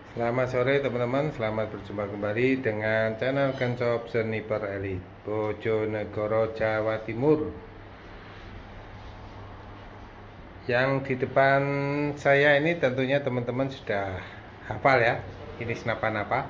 Selamat sore teman-teman, selamat berjumpa kembali dengan channel Kencop Sniper Elite Bojonegoro, Jawa Timur. Yang di depan saya ini tentunya teman-teman sudah hafal ya. Ini senapan apa?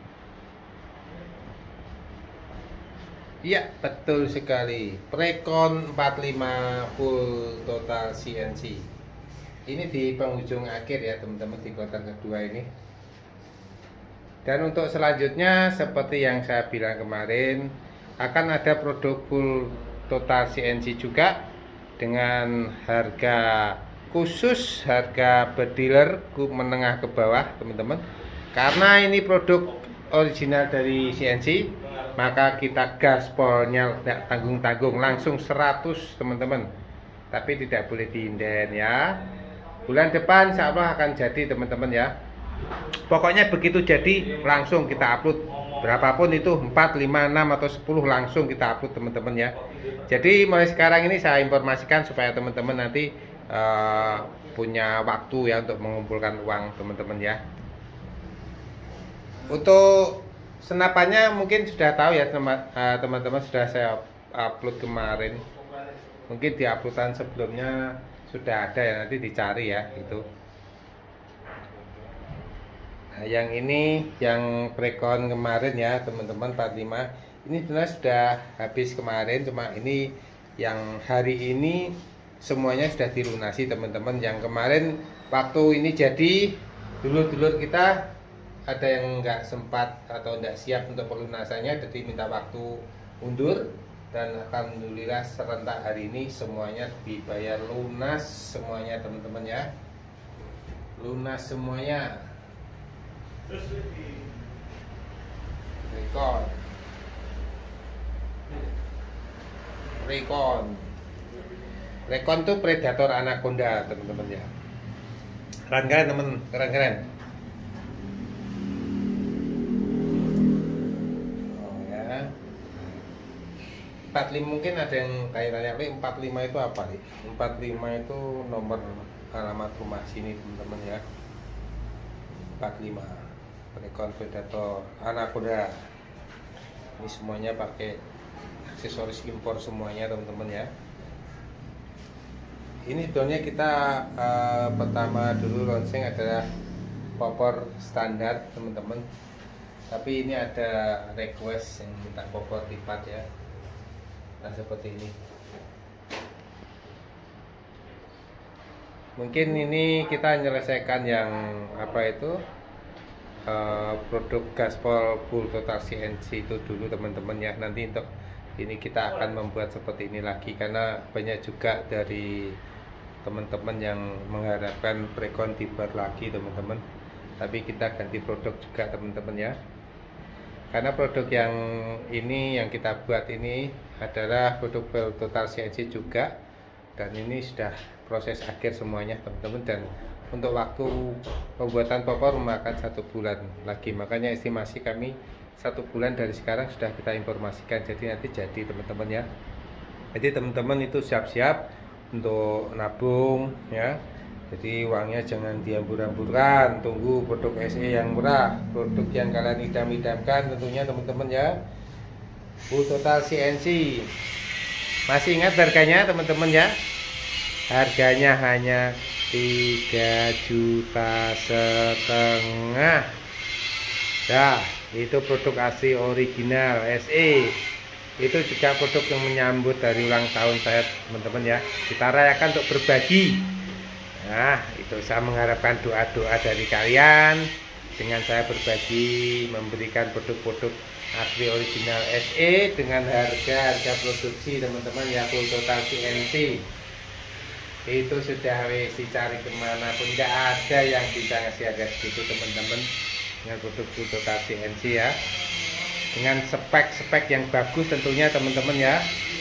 Iya, betul sekali. Precon 45 full total CNC. Ini di penghujung akhir ya teman-teman, di kuartal kedua ini. Dan untuk selanjutnya seperti yang saya bilang kemarin, akan ada produk full total CNC juga dengan harga khusus, harga berdealer menengah ke bawah teman-teman. Karena ini produk original dari CNC, maka kita gaspolnya tidak tanggung-tanggung, langsung 100 teman-teman. Tapi tidak boleh diinden ya. Bulan depan insya Allah akan jadi teman-teman ya. Pokoknya begitu jadi langsung kita upload, berapapun itu 4, 5, 6 atau 10 langsung kita upload teman-teman ya. Jadi mulai sekarang ini saya informasikan supaya teman-teman nanti punya waktu ya untuk mengumpulkan uang teman-teman ya. Untuk senapannya mungkin sudah tahu ya teman-teman, sudah saya upload kemarin. Mungkin di uploadan sebelumnya sudah ada ya, nanti dicari ya itu. Nah, yang ini yang precon kemarin ya teman-teman 45. Ini sebenarnya sudah habis kemarin, cuma ini yang hari ini semuanya sudah dilunasi teman-teman. Yang kemarin waktu ini jadi dulur-dulur kita ada yang nggak sempat atau nggak siap untuk pelunasannya, jadi minta waktu undur. Dan alhamdulillah serentak hari ini semuanya dibayar lunas semuanya teman-teman ya. Lunas semuanya. Recon Recon Recon tuh predator anaconda teman-teman ya. Keren-keren teman, keren-keren. Oh ya. 45 mungkin ada yang tanya-tanya, 45 itu apa nih? 45 itu nomor alamat rumah sini teman-teman ya. 45 Precon Predator anaconda. Ini semuanya pakai aksesoris impor semuanya teman-teman ya. Ini sebetulnya kita pertama dulu launching adalah popor standar teman-teman. Tapi ini ada request yang minta popor lipat ya. Nah seperti ini. Mungkin ini kita menyelesaikan yang apa itu produk gaspol full total CNC itu dulu teman-teman ya. Nanti untuk ini kita akan membuat seperti ini lagi, karena banyak juga dari teman-teman yang mengharapkan precon tibar lagi teman-teman. Tapi kita ganti produk juga teman-teman ya, karena produk yang ini yang kita buat ini adalah produk full total CNC juga, dan ini sudah proses akhir semuanya teman-teman. Dan untuk waktu pembuatan popor memakan 1 bulan lagi, makanya estimasi kami 1 bulan dari sekarang sudah kita informasikan. Jadi nanti jadi teman-teman ya. Jadi teman-teman itu siap-siap untuk nabung ya. Jadi uangnya jangan diambur-amburkan, tunggu produk SE yang murah, produk yang kalian idam-idamkan tentunya teman-teman ya. Full total CNC. Masih ingat harganya teman-teman ya? Harganya hanya 3,5 juta. Nah, itu produk asli original SE. Itu juga produk yang menyambut dari ulang tahun saya teman-teman ya. Kita rayakan untuk berbagi. Nah, itu saya mengharapkan doa-doa dari kalian dengan saya berbagi, memberikan produk-produk asli original SE dengan harga produksi teman-teman ya, full total CNC. Itu sudah dicari kemanapun, nggak ada yang bisa ngasih harga segitu teman-teman dengan produk full total CNC ya, dengan spek-spek yang bagus tentunya teman-teman ya,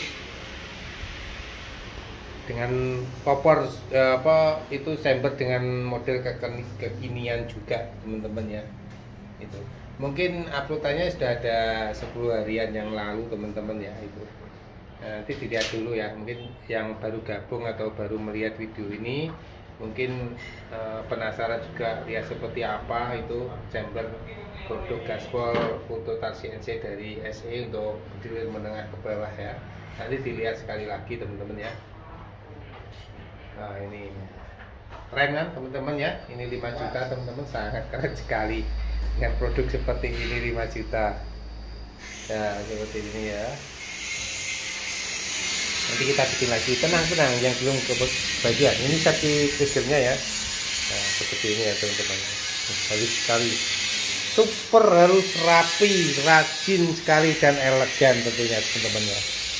dengan popor itu chamber dengan model kekinian juga teman-teman ya. Itu mungkin uploadannya sudah ada 10 harian yang lalu teman-teman ya. Itu nanti dilihat dulu ya, mungkin yang baru gabung atau baru melihat video ini Mungkin penasaran juga lihat seperti apa itu chamber produk gaspol full total CNC dari SE untuk dealer menengah ke bawah ya. Nanti dilihat sekali lagi teman-teman ya. Nah ini keren kan teman-teman ya, ini 5 juta teman-teman, sangat keren sekali dengan produk seperti ini 5 juta ya, seperti ini ya. Nanti kita bikin lagi, tenang yang belum kebagian ini satu triggernya ya. Nah seperti ini ya teman-teman, halus sekali, super halus, rapi, rajin sekali dan elegan tentunya teman-teman ya.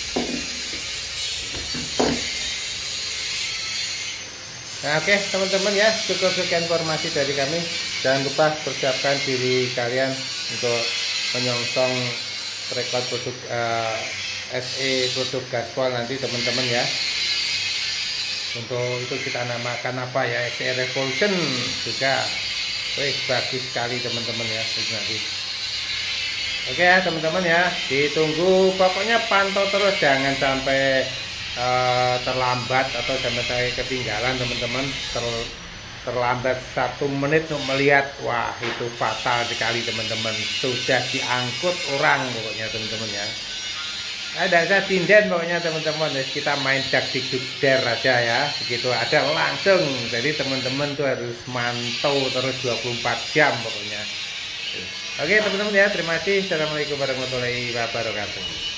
Nah oke teman-teman ya, cukup sekian informasi dari kami. Jangan lupa persiapkan diri kalian untuk menyongsong rekod produk SE produk gaspol nanti teman-teman ya. Untuk itu kita namakan apa ya, SE Revolution juga. Wih, bagus sekali teman-teman ya nanti. Oke ya teman-teman ya, ditunggu, pokoknya pantau terus, jangan sampai terlambat atau sampai ketinggalan teman-teman. Terlambat 1 menit untuk melihat, wah itu fatal sekali teman-teman, sudah diangkut orang pokoknya teman-teman ya. Ada saya sinden pokoknya teman-teman, kita main dak der aja ya, begitu ada langsung. Jadi teman-teman tuh harus mantau terus 24 jam pokoknya. Oke teman-teman ya, terima kasih. Assalamualaikum warahmatullahi wabarakatuh.